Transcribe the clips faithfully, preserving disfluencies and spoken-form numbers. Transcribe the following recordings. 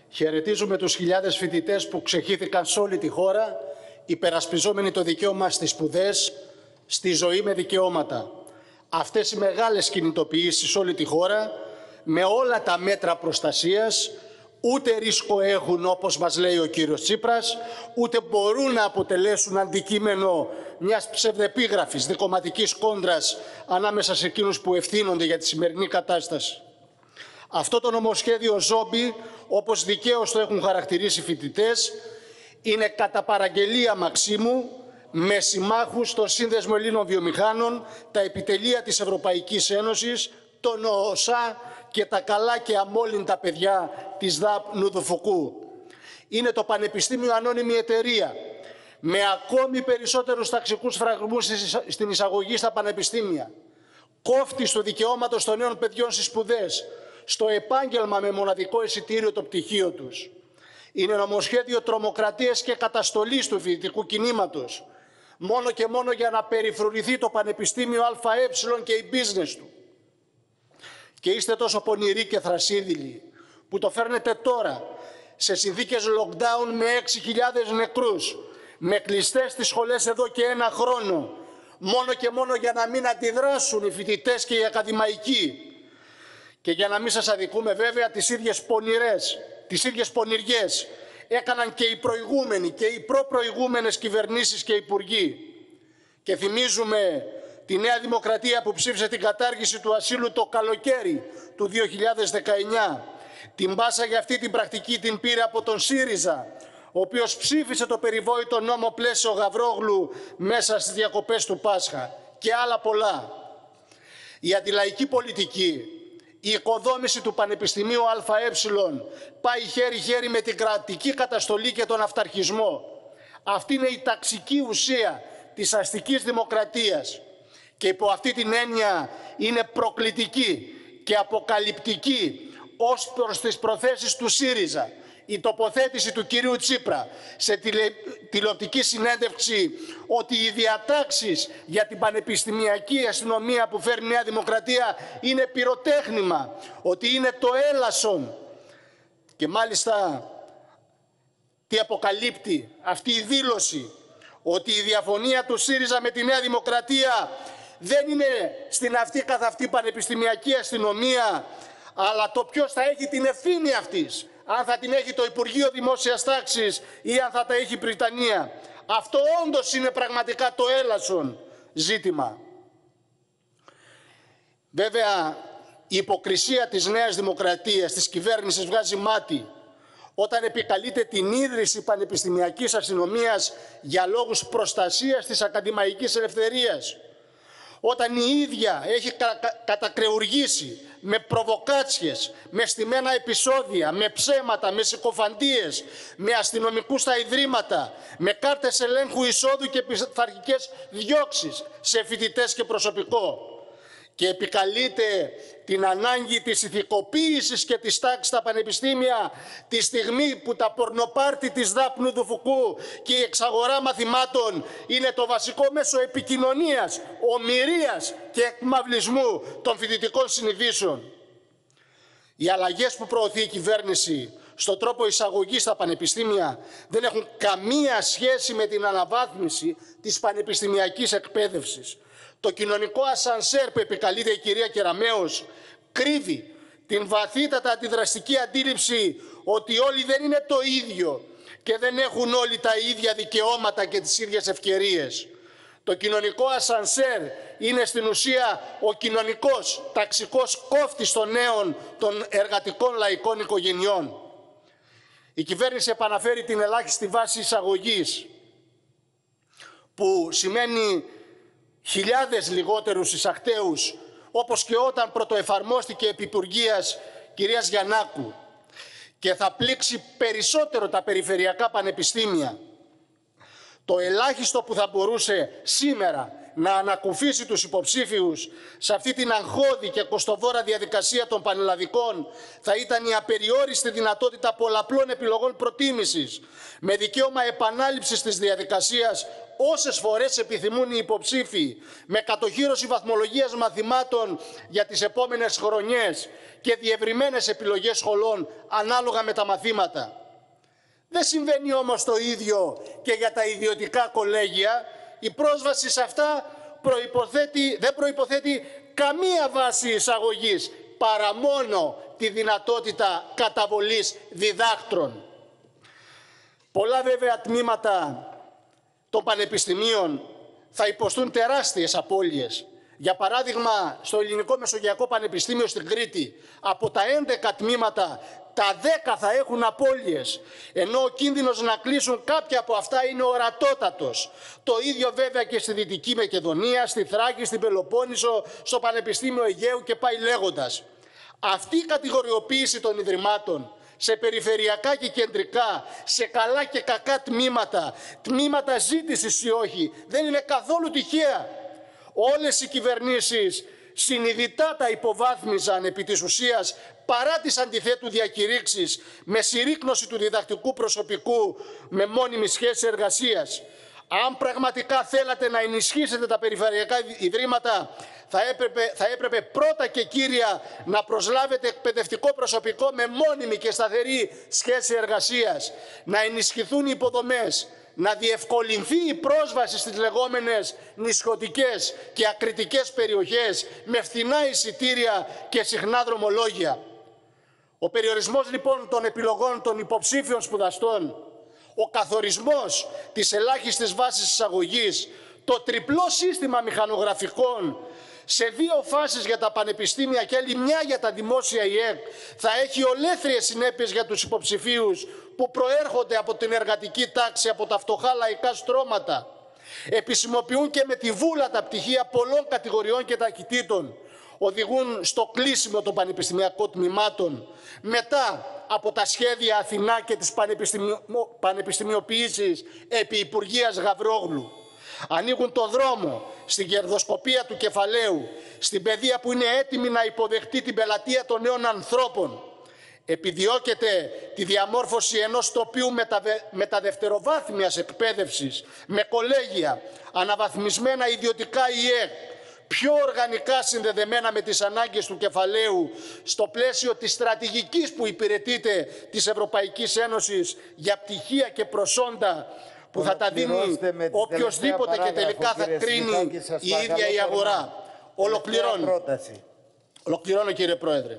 Χαιρετίζουμε τους χιλιάδες φοιτητές που ξεχύθηκαν σε όλη τη χώρα, υπερασπιζόμενοι το δικαίωμα στις σπουδές, στη ζωή με δικαιώματα. Αυτές οι μεγάλες κινητοποιήσεις σε όλη τη χώρα, με όλα τα μέτρα προστασίας, ούτε ρίσκο έχουν, όπως μας λέει ο κύριος Τσίπρας, ούτε μπορούν να αποτελέσουν αντικείμενο μιας ψευδεπίγραφης δικομματικής κόντρας ανάμεσα σε εκείνους που ευθύνονται για τη σημερινή κατάσταση. Αυτό το νομοσχέδιο ζόμπι, όπως δικαίως το έχουν χαρακτηρίσει οι φοιτητές, είναι κατά παραγγελία Μαξίμου, με συμμάχους τον Σύνδεσμο Ελλήνων Βιομηχάνων, τα επιτελεία της Ευρωπαϊκής Ένωσης, τον ΟΟΣΑ και τα καλά και αμόλυντα παιδιά της ΔΑΠ Νουδουφουκού. Είναι το Πανεπιστήμιο Ανώνυμη Εταιρεία, με ακόμη περισσότερους ταξικούς φραγμούς στην εισαγωγή στα πανεπιστήμια, κόφτης του δικαιώματος των νέων παιδιών στις σπουδές, στο επάγγελμα με μοναδικό εισιτήριο το πτυχίο τους. Είναι νομοσχέδιο τρομοκρατίας και καταστολής του φοιτητικού κινήματος, μόνο και μόνο για να περιφρουρηθεί το Πανεπιστήμιο ΑΕ και η business του. Και είστε τόσο πονηροί και θρασίδηλοι που το φέρνετε τώρα σε συνθήκες lockdown με έξι χιλιάδες νεκρούς, με κλειστές τις σχολές εδώ και ένα χρόνο, μόνο και μόνο για να μην αντιδράσουν οι φοιτητές και οι ακαδημαϊκοί. Και για να μην σας αδικούμε βέβαια, τις ίδιες πονηρές, τις ίδιες πονηριές έκαναν και οι προηγούμενοι και οι προπροηγούμενες κυβερνήσεις και υπουργοί. Και θυμίζουμε τη Νέα Δημοκρατία που ψήφισε την κατάργηση του ασύλου το καλοκαίρι του δύο χιλιάδες δεκαεννιά. Την πάσα για αυτή την πρακτική την πήρε από τον ΣΥΡΙΖΑ, ο οποίος ψήφισε το περιβόητο νόμο πλαίσιο Γαβρόγλου μέσα στις διακοπές του Πάσχα και άλλα πολλά. Η αντιλαϊκή πολιτική, η οικοδόμηση του Πανεπιστημίου ΑΕ πάει χέρι-χέρι με την κρατική καταστολή και τον αυταρχισμό. Αυτή είναι η ταξική ουσία της αστικής δημοκρατίας και υπό αυτή την έννοια είναι προκλητική και αποκαλυπτική ως προς τις προθέσεις του ΣΥΡΙΖΑ η τοποθέτηση του κυρίου Τσίπρα σε τηλε... τηλεοπτική συνέντευξη ότι οι διατάξεις για την πανεπιστημιακή αστυνομία που φέρνει η Νέα Δημοκρατία είναι πυροτέχνημα, ότι είναι το έλασον. Και μάλιστα τι αποκαλύπτει αυτή η δήλωση, ότι η διαφωνία του ΣΥΡΙΖΑ με τη Νέα Δημοκρατία δεν είναι στην αυτή καθ' αυτή πανεπιστημιακή αστυνομία, αλλά το ποιος θα έχει την ευθύνη αυτής. Αν θα την έχει το Υπουργείο Δημόσιας Τάξης ή αν θα τα έχει η Βρυτανία. Αυτό όντως είναι πραγματικά το έλασον ζήτημα. Βέβαια, η υποκρισία της Νέας Δημοκρατίας, της κυβέρνησης βγάζει μάτι όταν επικαλείται την ίδρυση πανεπιστημιακής αστυνομίας για λόγους προστασίας της ακαδημαϊκής ελευθερίας. Όταν η ίδια έχει κα κατακρεουργήσει με προβοκάτσιες, με στημένα επεισόδια, με ψέματα, με συκοφαντίες, με αστυνομικούς στα ιδρύματα, με κάρτες ελέγχου εισόδου και πειθαρχικές διώξεις σε φοιτητές και προσωπικό. Και επικαλείται την ανάγκη της ηθικοποίησης και της τάξης στα πανεπιστήμια τη στιγμή που τα πορνοπάρτι της ΔΑΠ Νουδουφουκού και η εξαγορά μαθημάτων είναι το βασικό μέσο επικοινωνίας, ομηρίας και εκμαυλισμού των φοιτητικών συνειδήσεων. Οι αλλαγές που προωθεί η κυβέρνηση στον τρόπο εισαγωγής στα πανεπιστήμια δεν έχουν καμία σχέση με την αναβάθμιση της πανεπιστημιακής εκπαίδευσης. Το κοινωνικό ασανσέρ που επικαλείται η κυρία Κεραμέως κρύβει την βαθύτατα αντιδραστική αντίληψη ότι όλοι δεν είναι το ίδιο και δεν έχουν όλοι τα ίδια δικαιώματα και τις ίδιες ευκαιρίες. Το κοινωνικό ασανσέρ είναι στην ουσία ο κοινωνικός ταξικός κόφτης των νέων των εργατικών λαϊκών οικογενειών. Η κυβέρνηση επαναφέρει την ελάχιστη βάση εισαγωγής, που σημαίνει χιλιάδες λιγότερους εισακτέους, όπως και όταν πρωτοεφαρμόστηκε επί Υπουργείας κυρίας Γιαννάκου, και θα πλήξει περισσότερο τα περιφερειακά πανεπιστήμια. Το ελάχιστο που θα μπορούσε σήμερα να ανακουφίσει τους υποψήφιους σε αυτή την αγχώδη και κοστοβόρα διαδικασία των πανελλαδικών θα ήταν η απεριόριστη δυνατότητα πολλαπλών επιλογών προτίμησης, με δικαίωμα επανάληψης της διαδικασίας όσες φορές επιθυμούν οι υποψήφοι, με κατοχύρωση βαθμολογίας μαθημάτων για τις επόμενες χρονιές και διευρυμένες επιλογές σχολών ανάλογα με τα μαθήματα. Δεν συμβαίνει όμως το ίδιο και για τα ιδιωτικά κολέγια. Η πρόσβαση σε αυτά προϋποθέτει, δεν προϋποθέτει καμία βάση εισαγωγής, παρά μόνο τη δυνατότητα καταβολής διδάκτρων. Πολλά βέβαια τμήματα των πανεπιστημίων θα υποστούν τεράστιες απώλειες. Για παράδειγμα, στο Ελληνικό Μεσογειακό Πανεπιστήμιο στην Κρήτη, από τα έντεκα τμήματα, τα δέκα θα έχουν απώλειες, ενώ ο κίνδυνος να κλείσουν κάποια από αυτά είναι ορατότατος. Το ίδιο βέβαια και στη Δυτική Μακεδονία, στη Θράκη, στην Πελοπόννησο, στο Πανεπιστήμιο Αιγαίου και πάει λέγοντας. Αυτή η κατηγοριοποίηση των ιδρυμάτων σε περιφερειακά και κεντρικά, σε καλά και κακά τμήματα, τμήματα ζήτησης ή όχι, δεν είναι καθόλου τυχαία. Όλες οι κυβερνήσεις συνειδητά τα υποβάθμιζαν επί της ουσίας, παρά τις αντιθέτου διακηρύξεις, με συρρίκνωση του διδακτικού προσωπικού με μόνιμη σχέση εργασίας. Αν πραγματικά θέλατε να ενισχύσετε τα περιφερειακά ιδρύματα, θα έπρεπε, θα έπρεπε πρώτα και κύρια να προσλάβετε εκπαιδευτικό προσωπικό με μόνιμη και σταθερή σχέση εργασίας, να ενισχυθούν οι υποδομές, να διευκολυνθεί η πρόσβαση στις λεγόμενες νησιωτικές και ακριτικές περιοχές με φθηνά εισιτήρια και συχνά δρομολόγια. Ο περιορισμός λοιπόν των επιλογών των υποψήφιων σπουδαστών, ο καθορισμός της ελάχιστης βάσης εισαγωγής, το τριπλό σύστημα μηχανογραφικών σε δύο φάσεις για τα πανεπιστήμια και άλλη μια για τα δημόσια ΙΕΚ θα έχει ολέθριες συνέπειες για τους υποψηφίους που προέρχονται από την εργατική τάξη, από τα φτωχά λαϊκά στρώματα. Επισημοποιούν και με τη βούλα τα πτυχία πολλών κατηγοριών και ταχυτήτων. Οδηγούν στο κλείσιμο των πανεπιστημιακών τμήματων. Μετά από τα σχέδια Αθηνά και τις πανεπιστημιο... πανεπιστημιοποιήσεις επί Υπουργείας Γαβρόγλου. Ανοίγουν το δρόμο στην κερδοσκοπία του κεφαλαίου, στην παιδεία που είναι έτοιμη να υποδεχτεί την πελατεία των νέων ανθρώπων. Επιδιώκεται τη διαμόρφωση ενός τοπίου μεταβε... μεταδευτεροβάθμιας εκπαίδευσης, με κολέγια, αναβαθμισμένα ιδιωτικά ΙΕΚ, πιο οργανικά συνδεδεμένα με τις ανάγκες του κεφαλαίου, στο πλαίσιο της στρατηγικής που υπηρετείται της Ευρωπαϊκής Ένωσης για πτυχία και προσόντα, που θα τα δίνει οποιοσδήποτε και τελικά θα κρίνει η ίδια η αγορά. Ολοκληρώνω. Ολοκληρώνω, κύριε Πρόεδρε.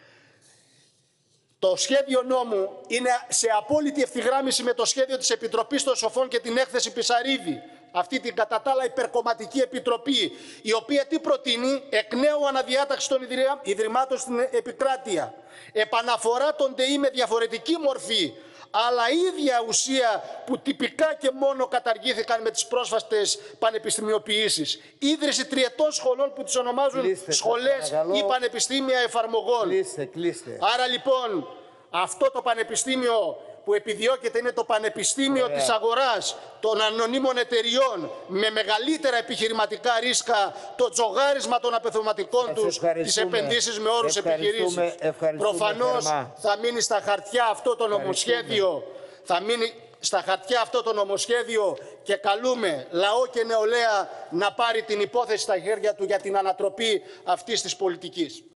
Το σχέδιο νόμου είναι σε απόλυτη ευθυγράμμιση με το σχέδιο της Επιτροπής των Σοφών και την έκθεση Πισαρίδη, αυτή την κατά τα άλλα υπερκομματική επιτροπή, η οποία τι προτείνει? Εκ νέου αναδιάταξη των ιδρυμάτων στην επικράτεια, επαναφορά των ΤΕΗ με διαφορετική μορφή, αλλά ίδια ουσία που τυπικά και μόνο καταργήθηκαν με τις πρόσφατες πανεπιστημιοποιήσεις. Ίδρυση τριετών σχολών που τις ονομάζουν κλείστε, σχολές ή πανεπιστήμια εφαρμογών. Κλείστε, κλείστε. Άρα λοιπόν αυτό το πανεπιστήμιο που επιδιώκεται είναι το πανεπιστήμιο Ωραία. της αγοράς, των ανωνύμων εταιριών, με μεγαλύτερα επιχειρηματικά ρίσκα, το τζογάρισμα των απεθωματικών τους, τις επενδύσεις με όρους επιχειρήσεις. Προφανώς θερμά. θα μείνει στα χαρτιά αυτό το νομοσχέδιο, θα μείνει στα χαρτιά αυτό το νομοσχέδιο και καλούμε λαό και νεολαία να πάρει την υπόθεση στα χέρια του για την ανατροπή αυτής της πολιτικής.